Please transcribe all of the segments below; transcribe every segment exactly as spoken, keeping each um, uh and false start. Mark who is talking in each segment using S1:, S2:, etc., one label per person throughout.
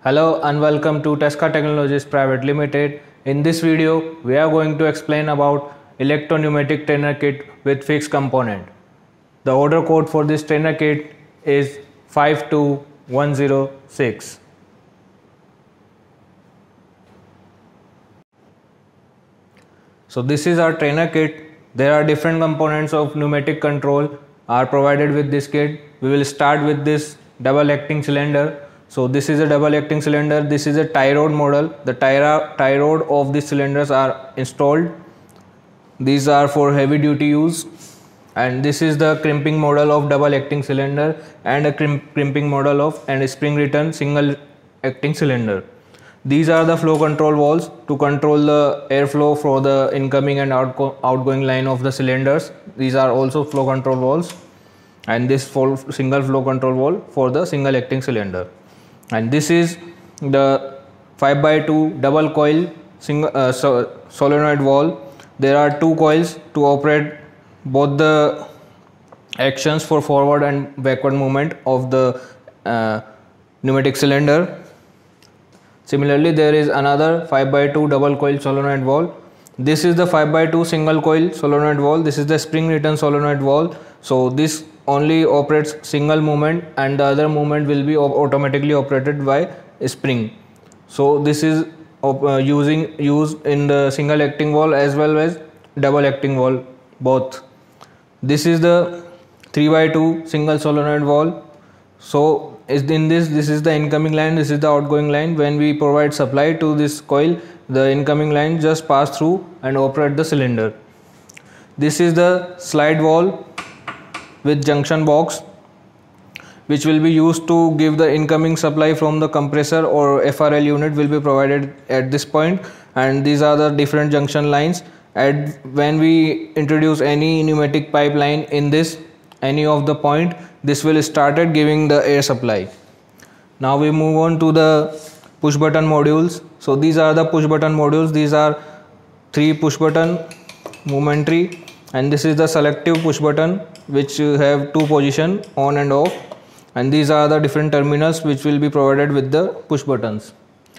S1: Hello and welcome to Tesca Technologies Private Limited. In this video, we are going to explain about electro-pneumatic trainer kit with fixed component. The order code for this trainer kit is five two one zero six. So this is our trainer kit. There are different components of pneumatic control are provided with this kit. We will start with this double acting cylinder. So this is a double acting cylinder. This is a tie rod model. The tie, tie rod of these cylinders are installed. These are for heavy duty use. And this is the crimping model of double acting cylinder and a crimp, crimping model of and a spring return single acting cylinder. These are the flow control valves to control the airflow for the incoming and outgo outgoing line of the cylinders. These are also flow control valves, and this for single flow control valve for the single acting cylinder. And this is the five by two double coil single uh, so solenoid valve. There are two coils to operate both the actions for forward and backward movement of the uh, pneumatic cylinder. Similarly, there is another five by two double coil solenoid valve. This is the five by two single coil solenoid valve. This is the spring return solenoid valve. So this only operates single movement and the other movement will be automatically operated by a spring. So this is uh, using used in the single acting valve as well as double acting valve both. This is the three by two single solenoid valve. So is in this this is the incoming line, this is the outgoing line. When we provide supply to this coil, the incoming line just pass through and operate the cylinder. This is the slide valve with junction box, which will be used to give the incoming supply from the compressor or F R L unit will be provided at this point. And these are the different junction lines. And when we introduce any pneumatic pipeline in this any of the point, this will started giving the air supply. Now we move on to the push button modules. So these are the push button modules. These are three push button momentary, and this is the selective push button which have two position on and off, and these are the different terminals which will be provided with the push buttons.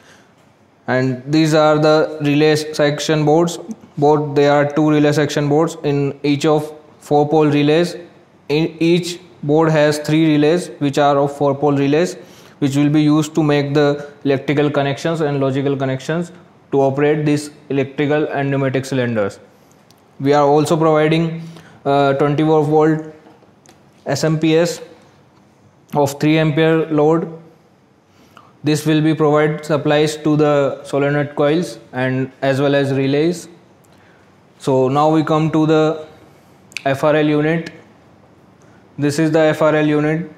S1: And these are the relay section boards. Both there are two relay section boards in each of four pole relays. In each board has three relays which are of four pole relays, which will be used to make the electrical connections and logical connections to operate these electrical and pneumatic cylinders. We are also providing uh, twenty-four volt S M P S of three ampere load. This will be provide supplies to the solenoid coils and as well as relays. So now we come to the F R L unit. This is the F R L unit,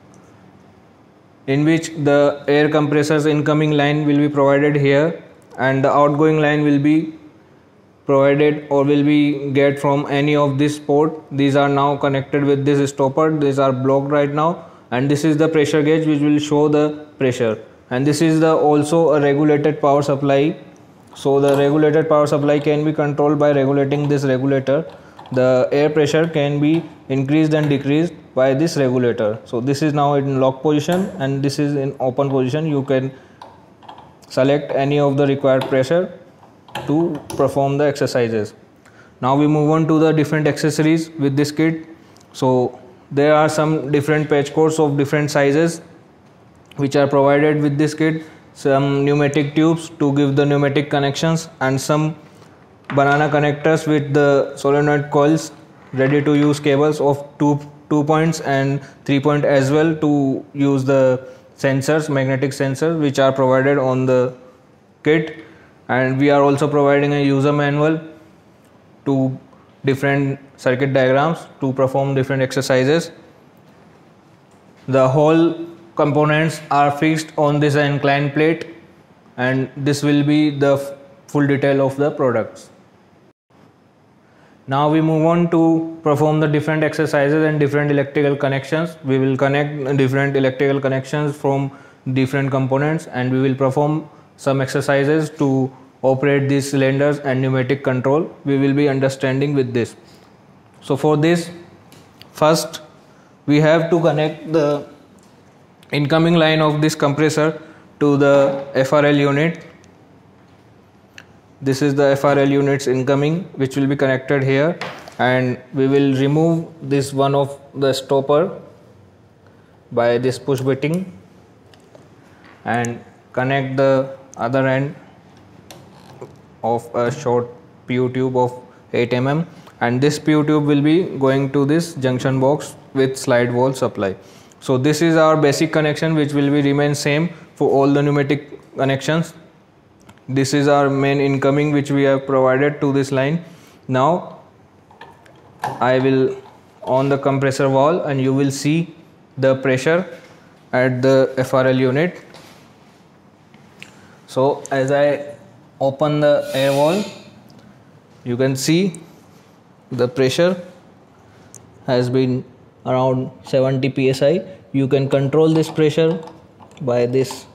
S1: in which the air compressor's incoming line will be provided here and the outgoing line will be provided or will be get from any of this port. These are now connected with this stopper. These are blocked right now, and this is the pressure gauge which will show the pressure. And this is the also a regulated power supply. So the regulated power supply can be controlled by regulating this regulator. The air pressure can be increased and decreased by this regulator. So this is now in lock position and this is in open position. You can select any of the required pressure to perform the exercises. Now we move on to the different accessories with this kit. So there are some different patch cords of different sizes which are provided with this kit. Some pneumatic tubes to give the pneumatic connections, and some banana connectors with the solenoid coils, ready to use cables of two two points and three point as well to use the sensors, magnetic sensors which are provided on the kit. And we are also providing a user manual to different circuit diagrams to perform different exercises. The whole components are fixed on this inclined plate, and this will be the full detail of the products. Now we move on to perform the different exercises and different electrical connections. We will connect different electrical connections from different components, and we will perform some exercises to operate these cylinders and pneumatic control. We will be understanding with this. So for this, first we have to connect the incoming line of this compressor to the F R L unit. This is the F R L units incoming, which will be connected here, and we will remove this one of the stopper by this push bitting and connect the other end of a short P U tube of eight millimeters, and this P U tube will be going to this junction box with slide wall supply. So this is our basic connection, which will be remain same for all the pneumatic connections. This is our main incoming which we have provided to this line. Now I will on the compressor valve and you will see the pressure at the F R L unit. So as I open the air valve, you can see the pressure has been around seventy P S I. You can control this pressure by this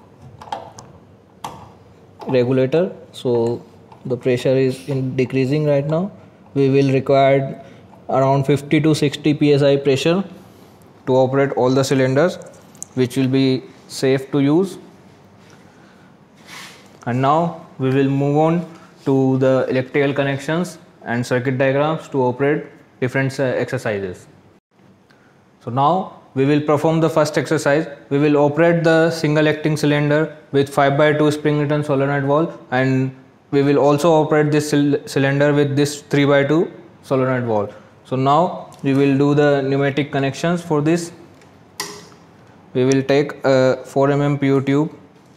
S1: regulator. So the pressure is in decreasing right now. We will require around fifty to sixty P S I pressure to operate all the cylinders, which will be safe to use. And now we will move on to the electrical connections and circuit diagrams to operate different uh, exercises. So now we will perform the first exercise. We will operate the single acting cylinder with five by two spring return solenoid valve, and we will also operate this cylinder with this three by two solenoid valve. So now we will do the pneumatic connections. For this we will take a four millimeter P U tube.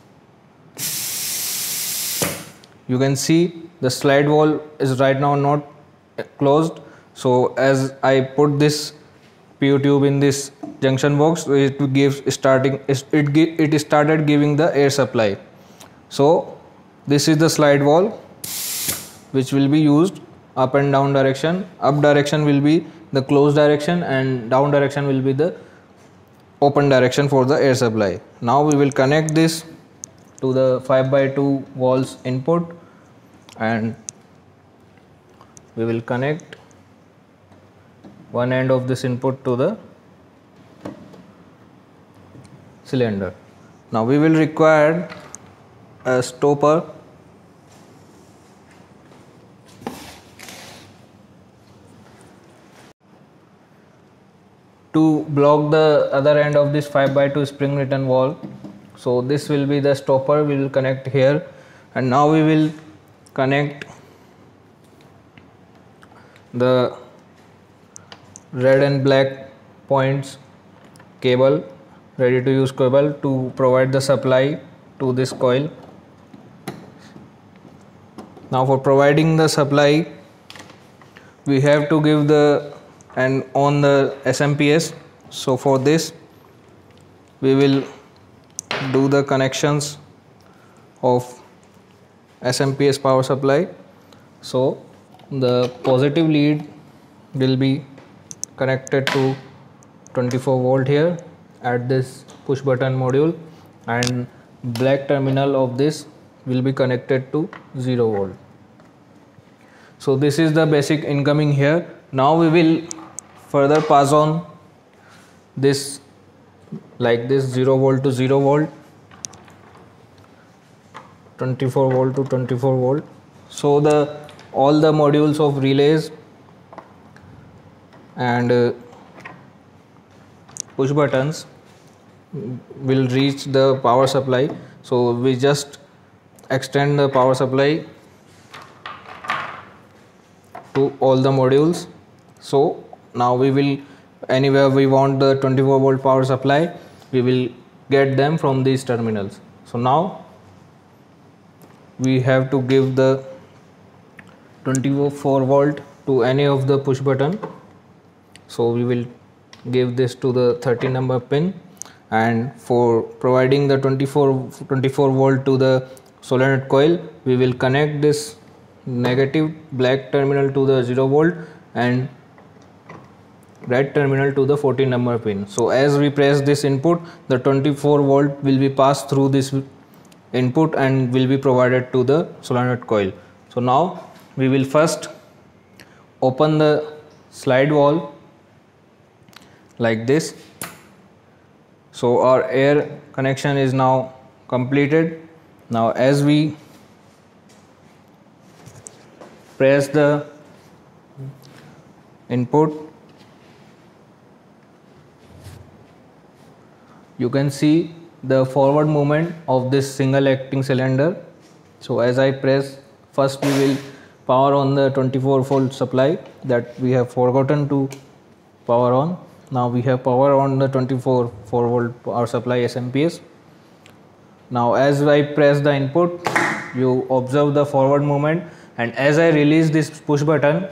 S1: You can see the slide valve is right now not closed, so as I put this P U tube in this junction box, it gives starting it it started giving the air supply. So this is the slide valve which will be used up and down direction. Up direction will be the closed direction and down direction will be the open direction for the air supply. Now we will connect this to the five by two valves input, and we will connect one end of this input to the cylinder. Now we will require a stopper to block the other end of this five by two spring return valve. So this will be the stopper we will connect here, and now we will connect the red and black points cable, ready to use cable, to provide the supply to this coil. Now for providing the supply, we have to give the and on the S M P S. So for this we will do the connections of S M P S power supply. So the positive lead will be connected to twenty-four volt here at this push button module, and black terminal of this will be connected to zero volt. So this is the basic incoming here. Now we will further pass on this like this, zero volt to zero volt, twenty-four volt to twenty-four volt. So the all the modules of relays and uh, push buttons will reach the power supply. So we just extend the power supply to all the modules. So now we will, anywhere we want the twenty-four volt power supply, we will get them from these terminals. So now we have to give the twenty-four volt to any of the push button. So we will give this to the thirty number pin, and for providing the twenty-four volt to the solenoid coil, we will connect this negative black terminal to the zero volt and red terminal to the fourteen number pin. So as we press this input, the twenty-four volt will be passed through this input and will be provided to the solenoid coil. So now we will first open the slide valve like this. So our air connection is now completed. Now as we press the input, you can see the forward movement of this single acting cylinder. So as I press, first we will power on the twenty-four volt supply that we have forgotten to power on. Now we have power on the twenty-four four volt power supply S M P S. Now as I press the input, you observe the forward movement, and as I release this push button,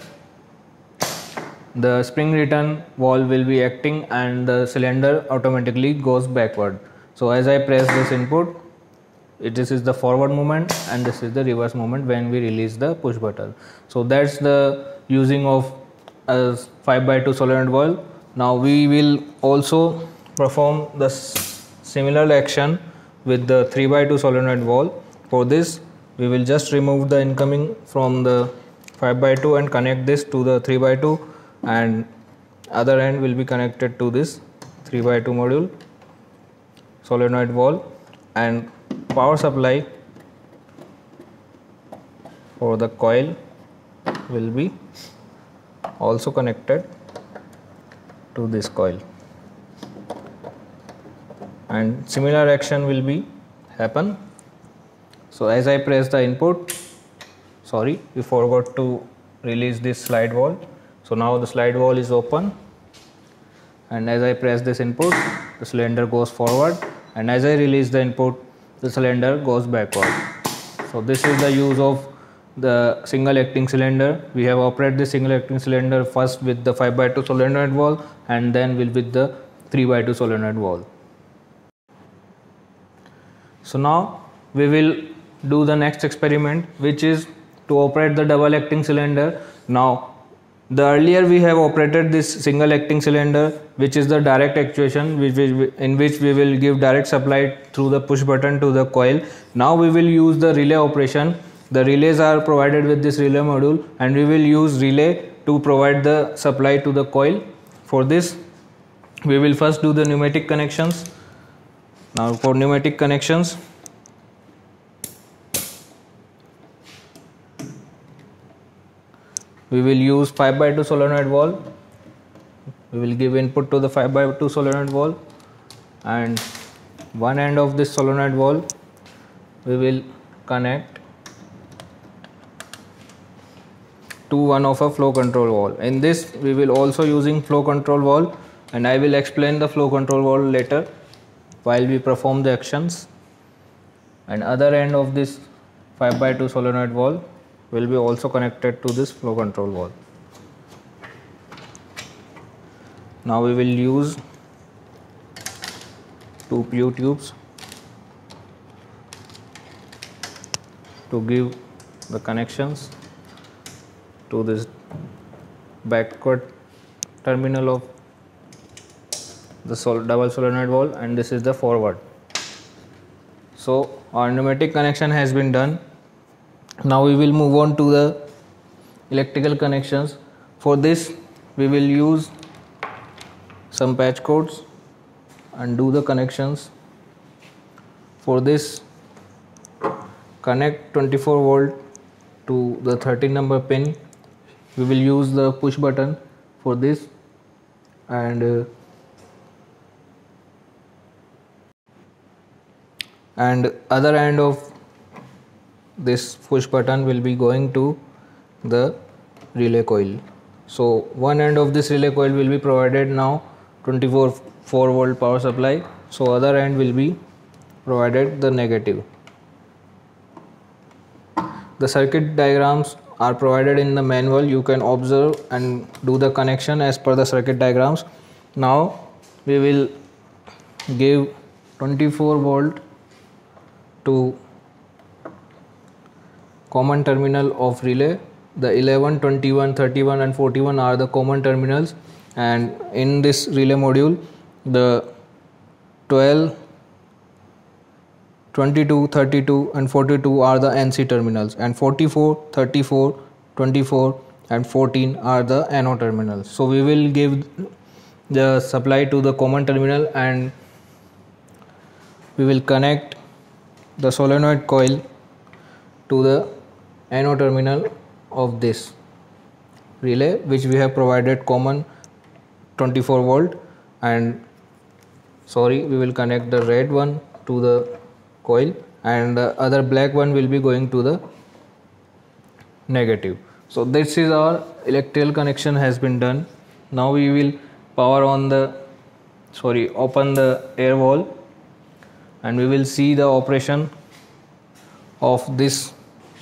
S1: the spring return valve will be acting and the cylinder automatically goes backward. So as I press this input, it, this is the forward movement and this is the reverse movement when we release the push button. So that's the using of a five by two solenoid valve. Now we will also perform the similar action with the three by two solenoid valve. For this, we will just remove the incoming from the five by two and connect this to the three by two, and other end will be connected to this three by two module solenoid valve, and power supply for the coil will be also connected to this coil, and similar action will be happen. So as I press the input, sorry, we forgot to release this slide valve. So now the slide valve is open, and as I press this input, the cylinder goes forward, and as I release the input, the cylinder goes backward. So this is the use of the single acting cylinder. We have operated the single acting cylinder first with the five by two solenoid valve and then will with the three by two solenoid valve. So now we will do the next experiment, which is to operate the double acting cylinder. Now the earlier we have operated this single acting cylinder, which is the direct actuation, which we, in which we will give direct supply through the push button to the coil. Now we will use the relay operation. The relays are provided with this relay module, and we will use relay to provide the supply to the coil. For this, we will first do the pneumatic connections. Now for pneumatic connections, we will use five by two solenoid valve. We will give input to the five by two solenoid valve, and one end of this solenoid valve we will connect to one of a flow control valve. In this we will also using flow control valve, and I will explain the flow control valve later while we perform the actions. And other end of this five by two solenoid valve will be also connected to this flow control valve. Now we will use two P U tubes to give the connections to this backward terminal of the sol double solenoid valve, and this is the forward. So our pneumatic connection has been done. Now we will move on to the electrical connections. For this we will use some patch cords and do the connections. For this, connect twenty-four volt to the thirteen number pin. We will use the push button for this, and uh, and other end of this push button will be going to the relay coil. So one end of this relay coil will be provided now twenty-four four volt power supply, so other end will be provided the negative. The circuit diagrams are provided in the manual. You can observe and do the connection as per the circuit diagrams. Now we will give twenty-four volt to common terminal of relay. The eleven, twenty-one, thirty-one and forty-one are the common terminals, and in this relay module the twelve, twenty-two, thirty-two and forty-two are the N C terminals, and forty-four, thirty-four, twenty-four and fourteen are the N O terminals. So we will give the supply to the common terminal, and we will connect the solenoid coil to the anode terminal of this relay, which we have provided common twenty-four volt, and sorry we will connect the red one to the coil and the other black one will be going to the negative. So this is our electrical connection has been done. Now we will power on the sorry open the air valve and we will see the operation of this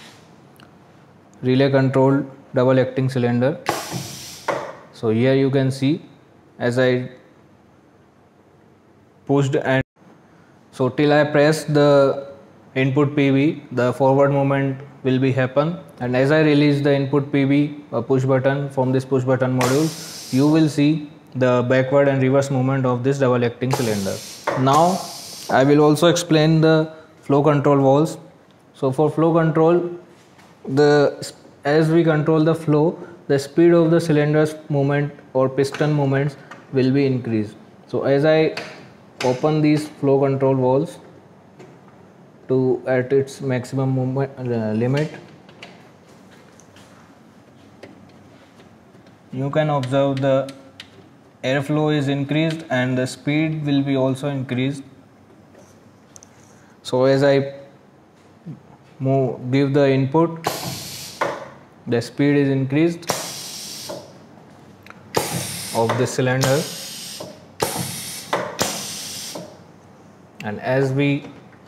S1: relay controlled double acting cylinder. So here you can see as I pushed and so till I press the input P B, the forward movement will be happen, and as I release the input P B a push button from this push button module, you will see the backward and reverse movement of this double acting cylinder. Now I will also explain the flow control valves. So for flow control, the as we control the flow, the speed of the cylinder's movement or piston movements will be increased. So as I open these flow control valves to at its maximum movement uh, limit, you can observe the airflow is increased and the speed will be also increased. So as I move give the input, the speed is increased of the cylinder, and as we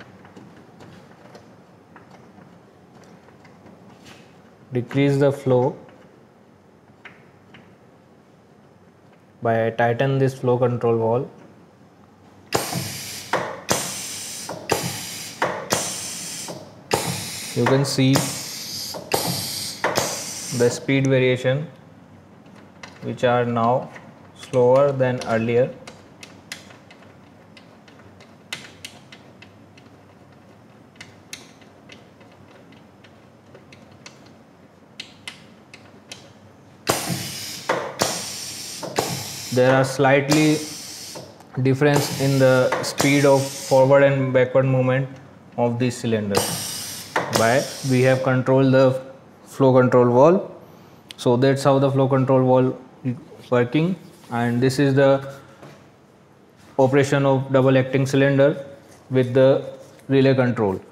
S1: decrease the flow by tighten this flow control valve, you can see the speed variation which are now slower than earlier. There are slightly difference in the speed of forward and backward movement of this cylinder by we have controlled the flow control valve. So that's how the flow control valve is working, and this is the operation of double acting cylinder with the relay control.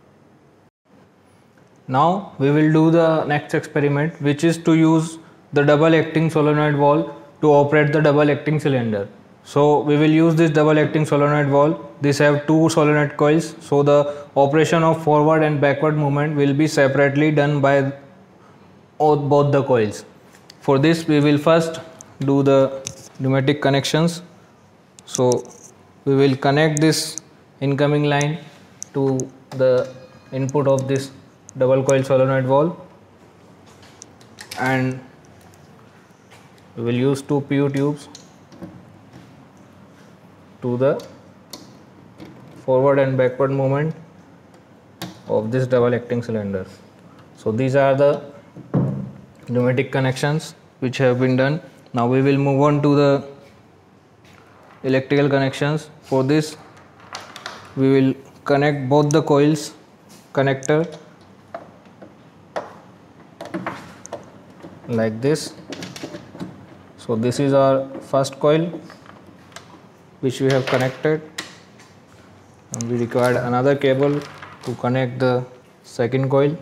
S1: Now we will do the next experiment, which is to use the double acting solenoid valve to operate the double acting cylinder. So we will use this double acting solenoid valve. This have two solenoid coils, so the operation of forward and backward movement will be separately done by both the coils. For this we will first do the pneumatic connections. So we will connect this incoming line to the input of this double coil solenoid valve, and we will use two P U tubes to the forward and backward movement of this double acting cylinder. So these are the pneumatic connections which have been done. Now we will move on to the electrical connections. For this we will connect both the coils connector like this. So this is our first coil which we have connected, and we required another cable to connect the second coil.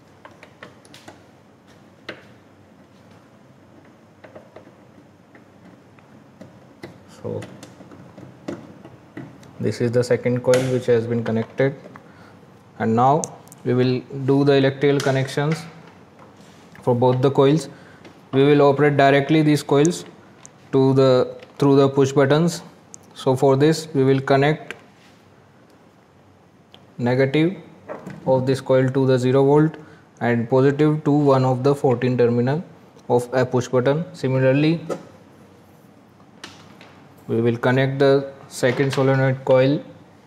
S1: So this is the second coil which has been connected, and now we will do the electrical connections for both the coils. We will operate directly these coils to the through the push buttons. So for this we will connect negative of this coil to the zero volt and positive to one of the fourteen terminal of a push button. Similarly we will connect the second solenoid coil,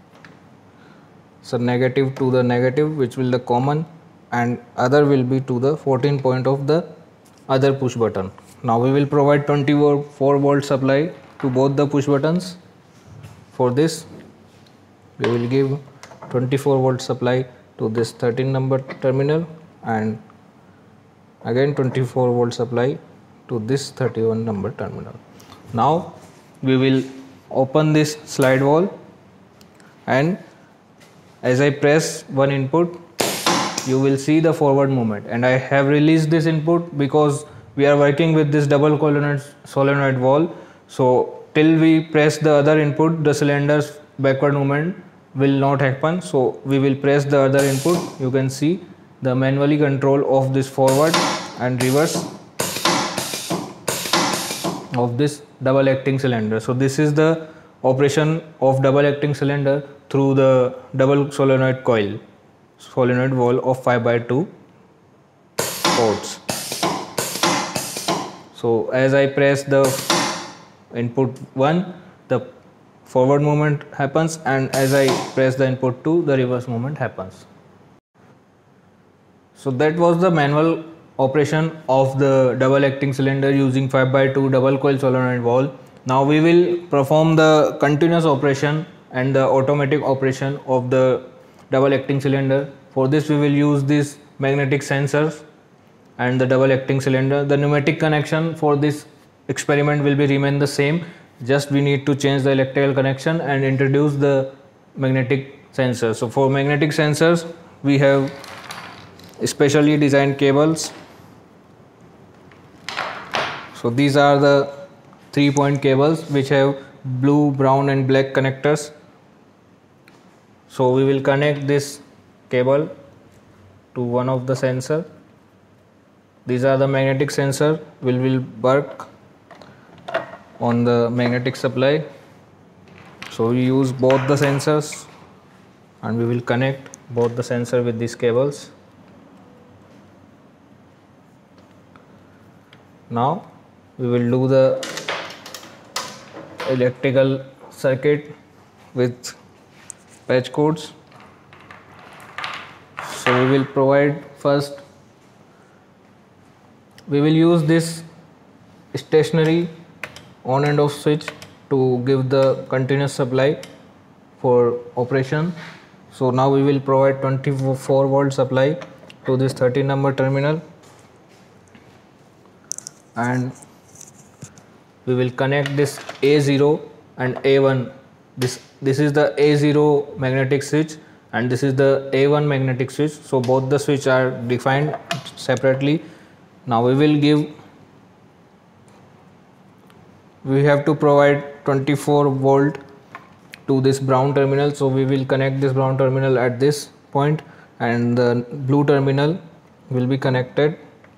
S1: so negative to the negative, which will the common, and other will be to the fourteen point of the other push button. Now we will provide twenty-four volt supply to both the push buttons. For this we will give twenty-four volt supply to this thirteen number terminal, and again twenty-four volt supply to this thirty-one number terminal. Now we will open this slide wall, and as I press one input, you will see the forward movement, and I have released this input because we are working with this double solenoid solenoid valve. So till we press the other input, the cylinder's backward movement will not happen. So we will press the other input. You can see the manually control of this forward and reverse of this double acting cylinder. So this is the operation of double acting cylinder through the double solenoid coil solenoid valve of five by two ports. So as I press the input one, the forward movement happens, and as I press the input two, the reverse movement happens. So that was the manual operation of the double acting cylinder using five by two double coil solenoid valve. Now we will perform the continuous operation and the automatic operation of the double acting cylinder. For this we will use these magnetic sensors and the double acting cylinder. The pneumatic connection for this experiment will be remain the same, just we need to change the electrical connection and introduce the magnetic sensors. So for magnetic sensors we have specially designed cables. So these are the three point cables which have blue, brown and black connectors. So we will connect this cable to one of the sensor. These are the magnetic sensor will will work on the magnetic supply. So we use both the sensors and we will connect both the sensor with these cables. Now we will do the electrical circuit with patch codes. So we will provide first, we will use this stationary on and off switch to give the continuous supply for operation. So now we will provide twenty-four volt supply to this thirteen number terminal, and we will connect this A zero and A one. This this is the A zero magnetic switch and this is the A one magnetic switch. So both the switch are defined separately. Now we will give, we have to provide twenty-four volt to this brown terminal. So we will connect this brown terminal at this point, and the blue terminal will be connected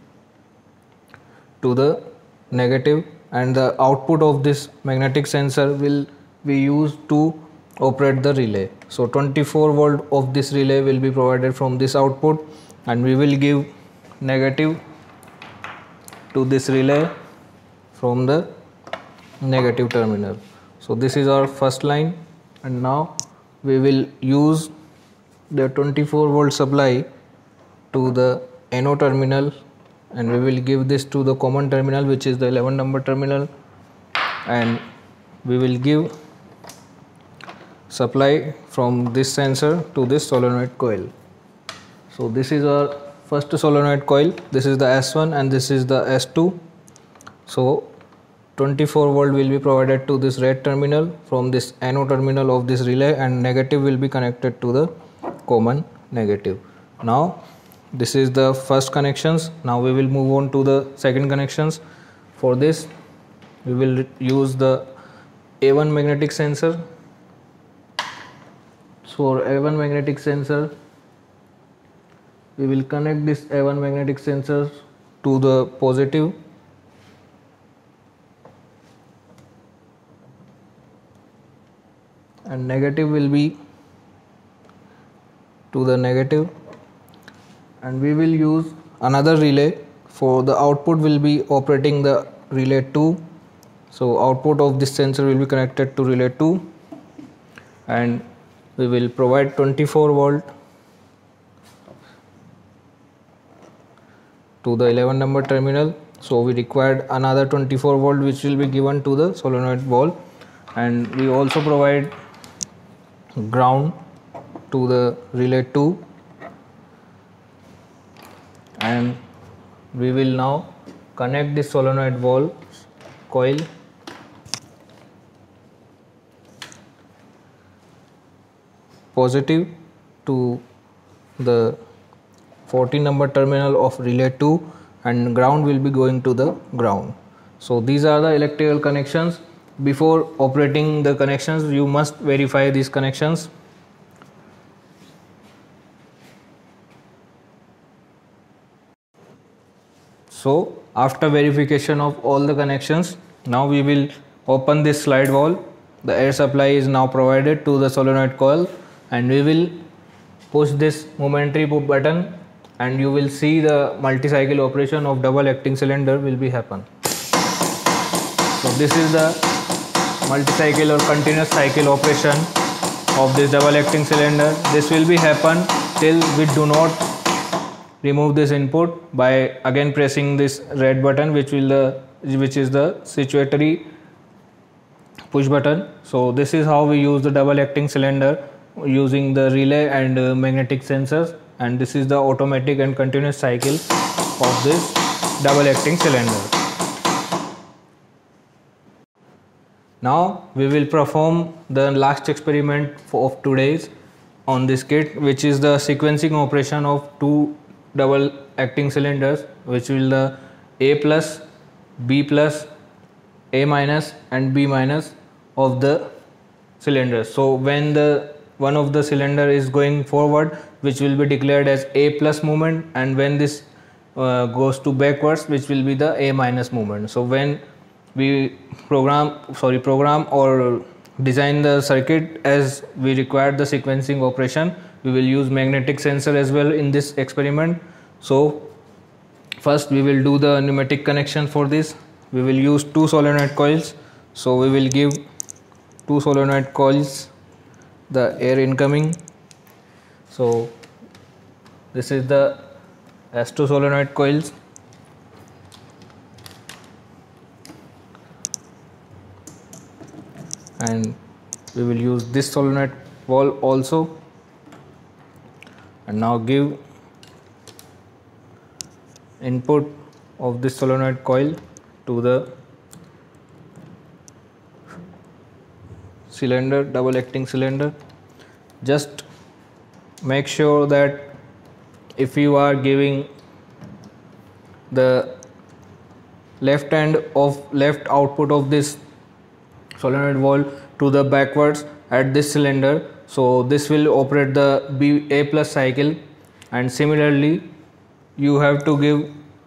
S1: to the negative, and the output of this magnetic sensor will be used to operate the relay. So twenty-four volt of this relay will be provided from this output, and we will give negative to this relay from the negative terminal. So this is our first line, and now we will use the twenty-four volt supply to the N O terminal, and we will give this to the common terminal, which is the eleven number terminal, and we will give supply from this sensor to this solenoid coil. So this is our first solenoid coil. This is the S one and this is the S two. So twenty-four volt will be provided to this red terminal from this N O terminal of this relay, and negative will be connected to the common negative. Now this is the first connections. Now we will move on to the second connections. For this we will use the A one magnetic sensor. So for A one magnetic sensor, we will connect this A one magnetic sensor to the positive, and negative will be to the negative, and we will use another relay. For the output will be operating the relay two. So output of this sensor will be connected to relay two, and we will provide twenty-four volt to the eleven number terminal. So we required another twenty-four volt which will be given to the solenoid valve, and we also provide ground to the relay two, and we will now connect the solenoid valve coil positive to the fourteen number terminal of relay two, and ground will be going to the ground. So these are the electrical connections. Before operating the connections, you must verify these connections. So after verification of all the connections, now we will open this slide valve. The air supply is now provided to the solenoid coil, and we will push this momentary button, and you will see the multi-cycle operation of double acting cylinder will be happen. So this is the multi-cycle or continuous cycle operation of this double acting cylinder. This will be happen till we do not remove this input by again pressing this red button, which will the which is the situatory push button. So this is how we use the double acting cylinder using the relay and uh, magnetic sensors, and this is the automatic and continuous cycle of this double acting cylinder. Now we will perform the last experiment of today's on this kit, which is the sequencing operation of two double acting cylinders, which will the A plus, B plus, A minus and B minus of the cylinders. So when the one of the cylinder is going forward, which will be declared as A plus movement, and when this uh, goes to backwards, which will be the A minus movement. So when we program sorry program or design the circuit as we require the sequencing operation, we will use magnetic sensor as well in this experiment. So first we will do the pneumatic connection. For this we will use two solenoid coils. So we will give two solenoid coils the air incoming. So this is the S two solenoid coils, and we will use this solenoid valve also, and now give input of this solenoid coil to the cylinder, double acting cylinder. Just make sure that if you are giving the left end of left output of this solenoid valve to the backwards at this cylinder, so this will operate the B A plus cycle, and similarly you have to give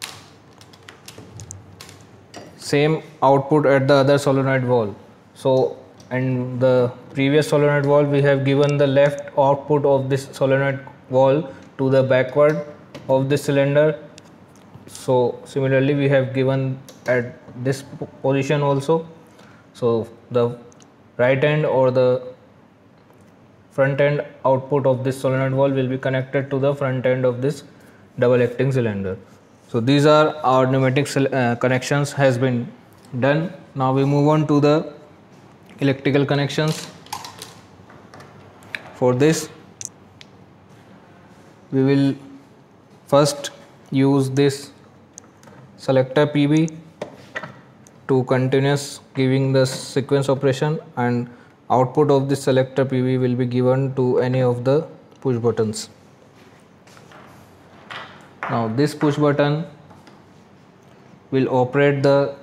S1: same output at the other solenoid valve. So in the previous solenoid valve we have given the left output of this solenoid valve to the backward of this cylinder. So similarly we have given at this position also. So the right end or the front end output of this solenoid valve will be connected to the front end of this double acting cylinder. So these are our pneumatic uh, connections has been done. Now we move on to the electrical connections. For this we will first use this selector P B to continuous giving the sequence operation, and output of this selector P B will be given to any of the push buttons. Now this push button will operate the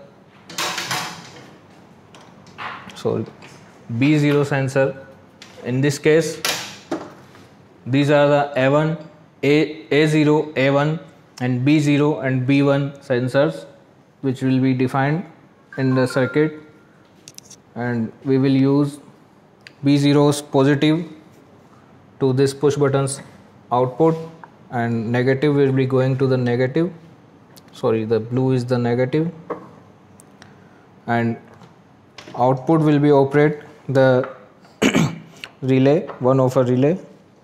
S1: sorry B zero sensor. In this case these are the A one, A, A0, A one and B zero and B one sensors, which will be defined in the circuit, and we will use B zero's positive to this push button's output, and negative will be going to the negative, sorry the blue is the negative, and output will be operate the relay, one of a relay.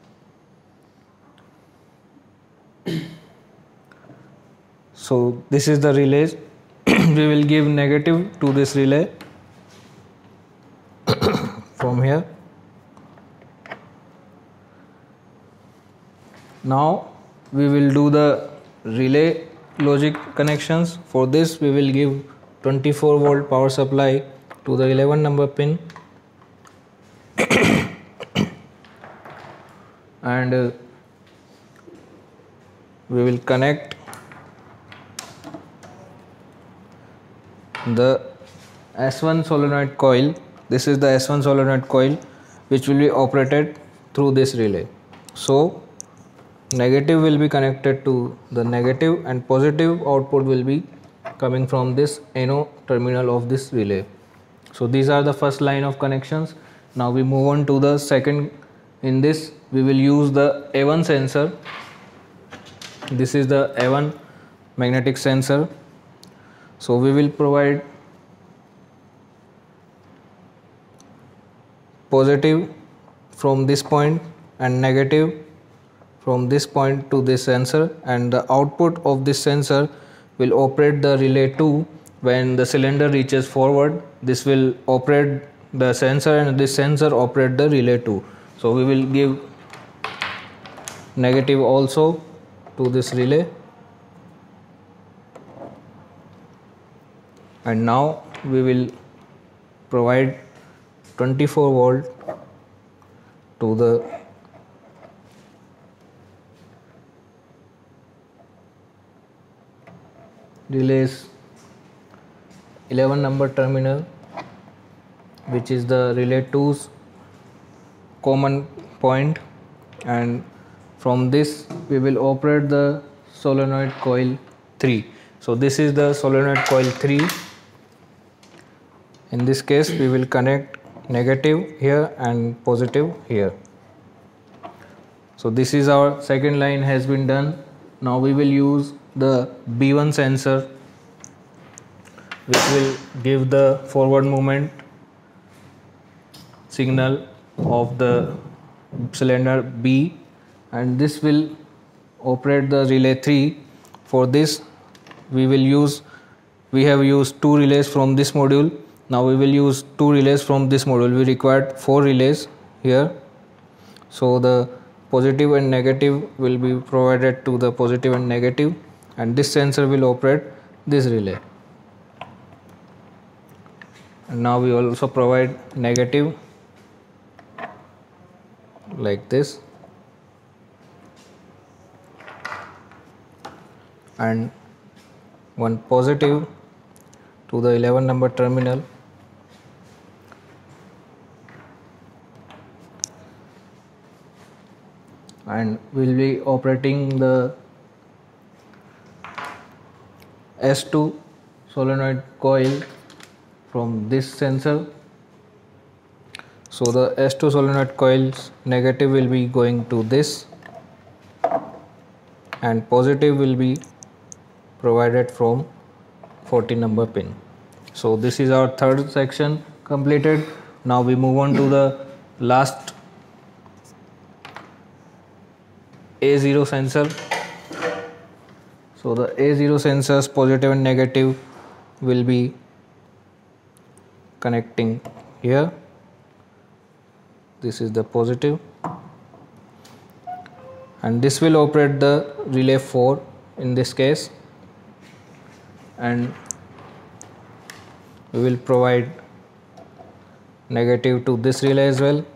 S1: So this is the relays. We will give negative to this relay from here, Now we will do the relay logic connections. For this we will give twenty-four volt power supply to the eleven number pin and uh, we will connect the S one solenoid coil. This is the S one solenoid coil which will be operated through this relay. So negative will be connected to the negative and positive output will be coming from this N O terminal of this relay. So these are the first line of connections. Now we move on to the second. In this we will use the A one sensor. This is the A one magnetic sensor. So we will provide positive from this point and negative from this point to this sensor, and the output of this sensor will operate the relay two. When the cylinder reaches forward, this will operate the sensor and this sensor operate the relay two. So we will give negative also to this relay, and now we will provide twenty-four volt to the relays eleven number terminal, which is the relay two's common point, and from this we will operate the solenoid coil three. So this is the solenoid coil three. In this case we will connect negative here and positive here. So this is our second line has been done. Now we will use the B one sensor, which will give the forward movement signal of the cylinder B, and this will operate the relay three. For this we will use we have used two relays from this module. Now we will use two relays from this module. We required four relays here. So the positive and negative will be provided to the positive and negative, and this sensor will operate this relay. And now we also provide negative like this, and one positive to the eleven number terminal, and we will be operating the S two solenoid coil from this sensor. So the S two solenoid coil's negative will be going to this, and positive will be provided from fourteen number pin. So this is our third section completed. Now we move on to the last A zero sensor. So the A zero sensors positive and negative will be connecting here. This is the positive, and this will operate the relay four in this case, and we will provide negative to this relay as well.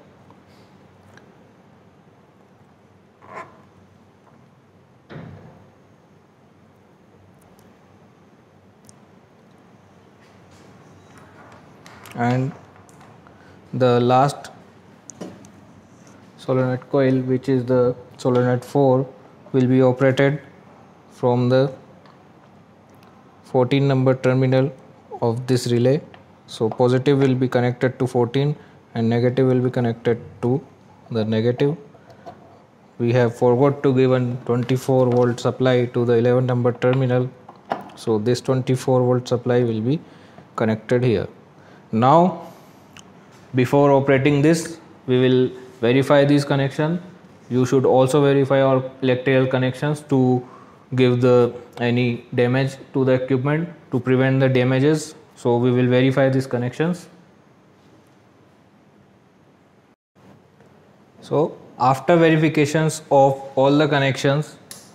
S1: And the last solenoid coil, which is the solenoid four, will be operated from the fourteen number terminal of this relay. So positive will be connected to fourteen and negative will be connected to the negative. We have forgot to give a twenty-four volt supply to the eleven number terminal, so this twenty-four volt supply will be connected here. Now before operating this, we will verify these connections. You should also verify our electrical connections to give the any damage to the equipment, to prevent the damages. So we will verify these connections. So after verifications of all the connections,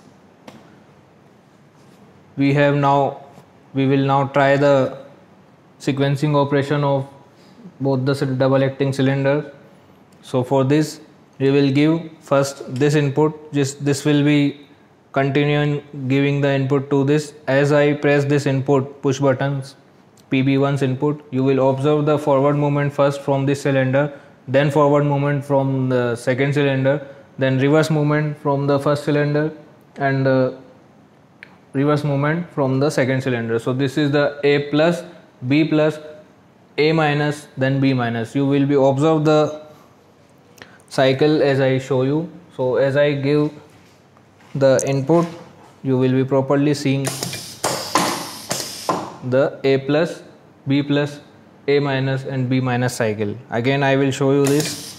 S1: we have now we will now try the sequencing operation of both the double acting cylinders. So for this we will give first this input. Just this will be continuing giving the input to this. As I press this input push buttons, P B one's input, you will observe the forward movement first from this cylinder, then forward movement from the second cylinder, then reverse movement from the first cylinder, and uh, reverse movement from the second cylinder. So this is the A plus, B plus, A minus, then B minus. You will be observe the cycle as I show you. So as I give the input, you will be properly seeing the A plus, B plus, A minus and B minus cycle. Again I will show you this.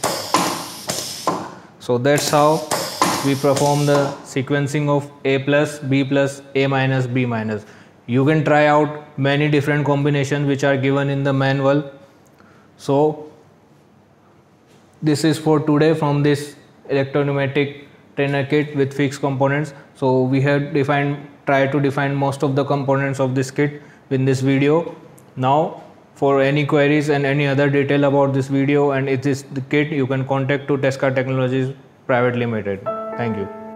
S1: So that's how we perform the sequencing of A plus, B plus, A minus, B minus. You can try out many different combinations which are given in the manual. So this is for today from this electro-pneumatic trainer kit with fixed components. So we have defined, tried to define most of the components of this kit in this video. Now for any queries and any other detail about this video and it is the kit, you can contact to Tesca Technologies Private Limited. Thank you.